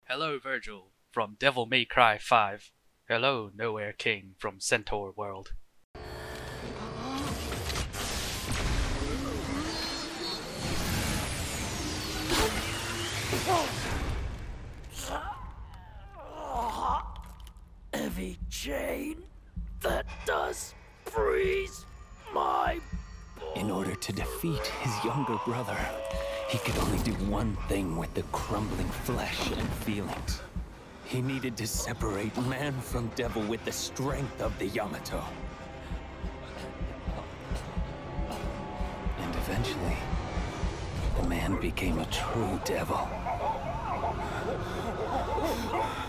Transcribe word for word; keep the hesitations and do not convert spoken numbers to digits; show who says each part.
Speaker 1: Hello, Vergil, from Devil May Cry five. Hello, Nowhere King from Centaur World.
Speaker 2: Heavy chain that does freeze my bones.
Speaker 3: In order to defeat his younger brother, he could only do one thing with the crumbling flesh and feelings. He needed to separate man from devil with the strength of the Yamato. And eventually, the man became a true devil.